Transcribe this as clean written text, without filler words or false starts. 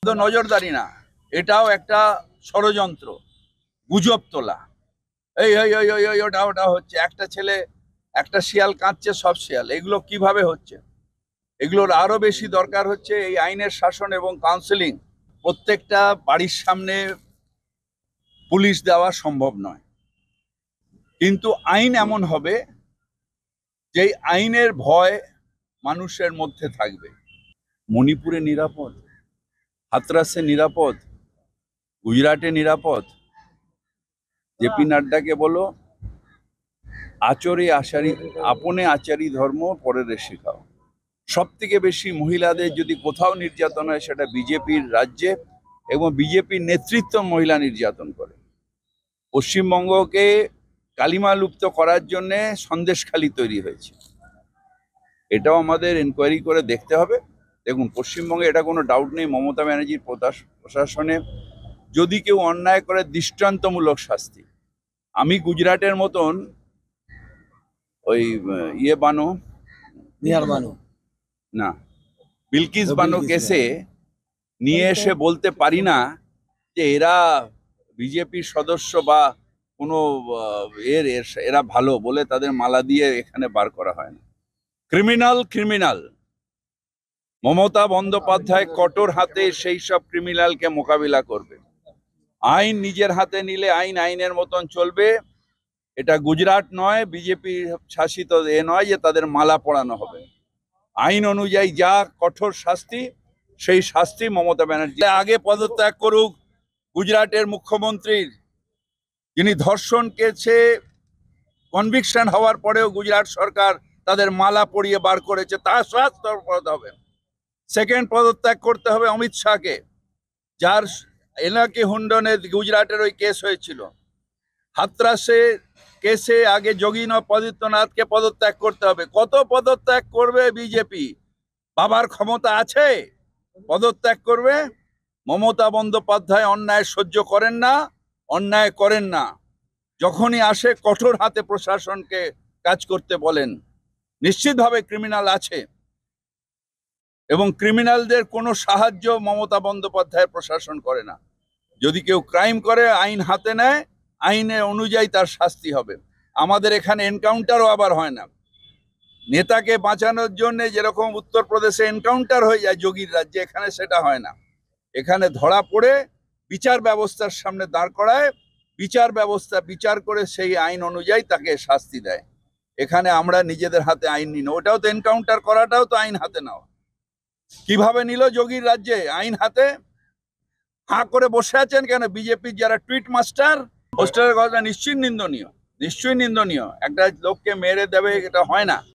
নজরদারি না, এটাও একটা ষড়যন্ত্র, গুজব তোলা। এই এই ওই ওই ওই ওটা ওটা হচ্ছে, একটা ছেলে একটা শিয়াল কাঁদছে, সব শিয়াল। এগুলো কিভাবে হচ্ছে? এগুলোর আরো বেশি দরকার হচ্ছে এই আইনের শাসন এবং কাউন্সেলিং। প্রত্যেকটা বাড়ির সামনে পুলিশ দেওয়া সম্ভব নয়, কিন্তু আইন এমন হবে যে আইনের ভয় মানুষের মধ্যে থাকবে। মণিপুরে নিরাপদ, হাতরাসে নিরাপদ, গুজরাটে নিরাপদ। জেপি নাড্ডাকে বলো, আচরে আচারি আপনে আচারি ধর্ম পরের শেখাও। সব থেকে বেশি মহিলাদের যদি কোথাও নির্যাতন হয় সেটা বিজেপির রাজ্যে, এবং বিজেপির নেতৃত্ব মহিলা নির্যাতন করে। পশ্চিমবঙ্গকে কালিমা লুপ্ত করার জন্য সন্দেশখালি তৈরি হয়েছে, এটাও আমাদের এনকোয়ারি করে দেখতে হবে। দেখুন, পশ্চিমবঙ্গে এটা কোনো ডাউট নেই, মমতা ব্যানার্জির প্রশাসনে যদি কেউ অন্যায় করে দৃষ্টান্তমূলক শাস্তি। আমি গুজরাটের মতন ওই বানো না, বিলকিস বানো কেসে নিয়ে এসে বলতে পারি না যে এরা বিজেপির সদস্য বা কোনো এরা ভালো বলে তাদের মালা দিয়ে এখানে বার করা হয় না। ক্রিমিনাল মমতা বন্দ্যোপাধ্যায় কঠোর হাতে সেই সব ক্রিমিনালকে মোকাবিলা করবে। আইন নিজের হাতে নিলে আইন আইনের মতন চলবে। এটা গুজরাট নয়, বিজেপি শাসিত নয় যে তাদের মালা পরানো হবে। আইন অনুযায়ী যা কঠোর শাস্তি, সেই শাস্তি মমতা ব্যানার্জি আগে পদত্যাগ করুক। গুজরাটের মুখ্যমন্ত্রীর, যিনি ধর্ষণ কেসে কনভিকশন হওয়ার পরেও গুজরাট সরকার তাদের মালা পরিয়ে বার করেছে, তা শাস্তি হবে। সেকেন্ড, পদত্যাগ করতে হবে অমিত শাহকে, যার এলাকি হুন্ডনে গুজরাটের ওই কেস হয়েছিল। হাতরাসে কেসে আগে যোগীনাথকে পদত্যাগ করতে হবে। কত পদত্যাগ করবে বিজেপি? বাবার ক্ষমতা আছে, পদত্যাগ করবে। মমতা বন্দ্যোপাধ্যায় অন্যায় সহ্য করেন না, অন্যায় করেন না। যখনই আসে কঠোর হাতে প্রশাসনকে কাজ করতে বলেন। নিশ্চিতভাবে ক্রিমিনাল আছে, এবং ক্রিমিনালদের কোনো সাহায্য মমতা বন্দ্যোপাধ্যায়ের প্রশাসন করে না। যদি কেউ ক্রাইম করে আইন হাতে নেয়, আইনের অনুযায়ী তার শাস্তি হবে। আমাদের এখানে এনকাউন্টারও আবার হয় না। নেতাকে বাঁচানোর জন্য যেরকম উত্তরপ্রদেশে এনকাউন্টার হয়ে যায় যোগীর রাজ্যে, এখানে সেটা হয় না। এখানে ধরা পড়ে বিচার ব্যবস্থার সামনে দাঁড় করায়, বিচার ব্যবস্থা বিচার করে সেই আইন অনুযায়ী তাকে শাস্তি দেয়। এখানে আমরা নিজেদের হাতে আইন নিই না। ওটাও তো এনকাউন্টার করাটাও তো আইন হাতে নেওয়া। কিভাবে নিল যোগীর রাজ্যে আইন হাতে? হাঁ করে বসে আছেন কেন? বিজেপির যারা টুইট মাস্টার, পোস্টারের কথা নিশ্চয়ই নিন্দনীয়। একটা লোককে মেরে দেবে, এটা হয় না।